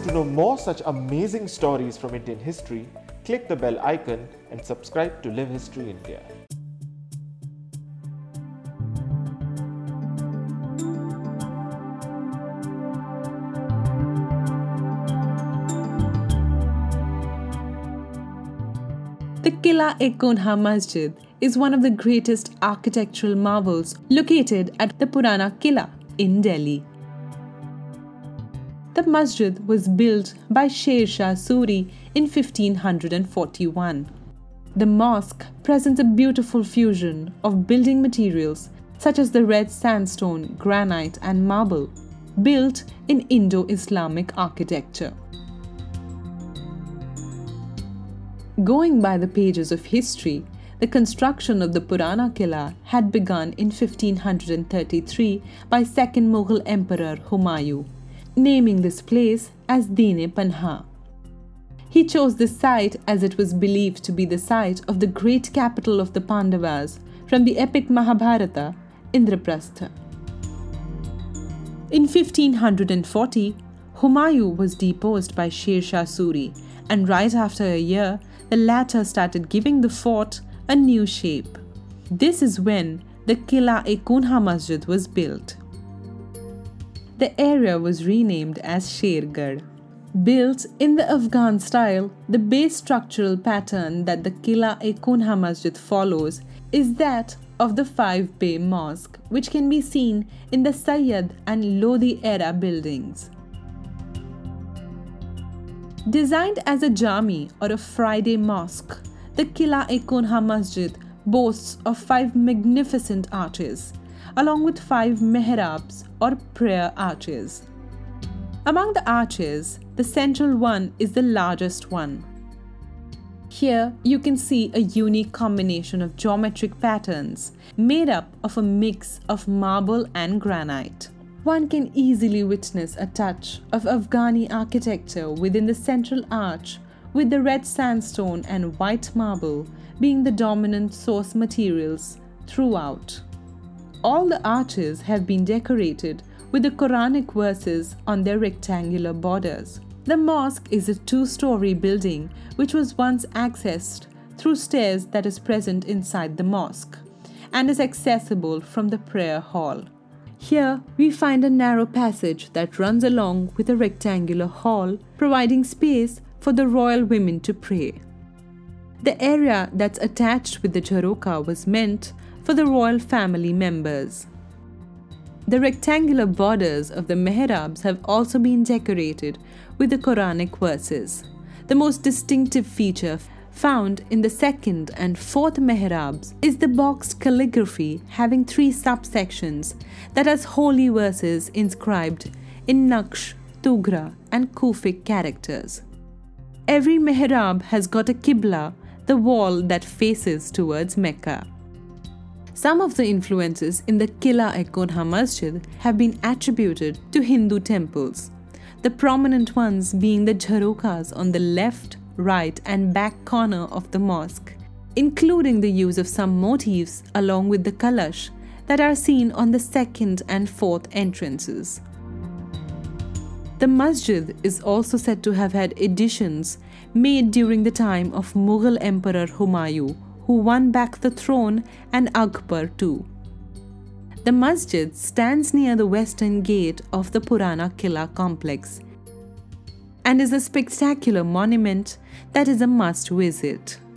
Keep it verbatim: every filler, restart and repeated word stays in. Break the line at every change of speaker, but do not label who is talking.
To know more such amazing stories from Indian history, click the bell icon and subscribe to Live History India.
The Qila-i-Kuhna Masjid is one of the greatest architectural marvels located at the Purana Qila in Delhi. The masjid was built by Sher Shah Suri in fifteen forty-one. The mosque presents a beautiful fusion of building materials such as the red sandstone, granite and marble, built in Indo-Islamic architecture. Going by the pages of history, the construction of the Purana Qila had begun in fifteen thirty-three by second Mughal Emperor Humayun, naming this place as Din-i-Panaah. He chose this site as it was believed to be the site of the great capital of the Pandavas from the epic Mahabharata, Indraprastha. In fifteen forty, Humayun was deposed by Sher Shah Suri, and right after a year, the latter started giving the fort a new shape. This is when the Qila-i-Kuhna Masjid was built. The area was renamed as Shergarh. Built in the Afghan style, the base structural pattern that the Qila-i-Kuhna Masjid follows is that of the five-bay mosque, which can be seen in the Sayyid and Lodi era buildings. Designed as a jami or a Friday mosque, the Qila-i-Kuhna Masjid boasts of five magnificent arches, along with five mihrabs or prayer arches. Among the arches, the central one is the largest one. Here you can see a unique combination of geometric patterns made up of a mix of marble and granite. One can easily witness a touch of Afghani architecture within the central arch, with the red sandstone and white marble being the dominant source materials throughout. All the arches have been decorated with the Quranic verses on their rectangular borders. The mosque is a two-story building which was once accessed through stairs that is present inside the mosque and is accessible from the prayer hall. Here, we find a narrow passage that runs along with a rectangular hall, providing space for the royal women to pray. The area that's attached with the jharoka was meant for the royal family members. The rectangular borders of the mihrabs have also been decorated with the Quranic verses. The most distinctive feature found in the second and fourth mihrabs is the boxed calligraphy having three subsections that has holy verses inscribed in Naqsh, Tugra and Kufic characters. Every mihrab has got a Qibla, the wall that faces towards Mecca. Some of the influences in the Qila-i-Kuhna Masjid have been attributed to Hindu temples, the prominent ones being the jharokas on the left, right and back corner of the mosque, including the use of some motifs along with the kalash that are seen on the second and fourth entrances. The masjid is also said to have had additions made during the time of Mughal Emperor Humayun, who won back the throne, and Akbar too. The masjid stands near the western gate of the Purana Qila complex and is a spectacular monument that is a must visit.